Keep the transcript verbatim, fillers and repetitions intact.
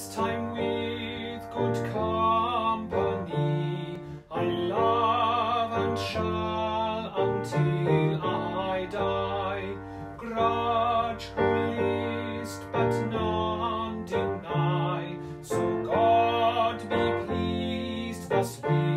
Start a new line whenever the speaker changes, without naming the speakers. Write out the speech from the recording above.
pastime with good company, I love and shall until I die. Grudge who list, but none deny, so God be pleased thus we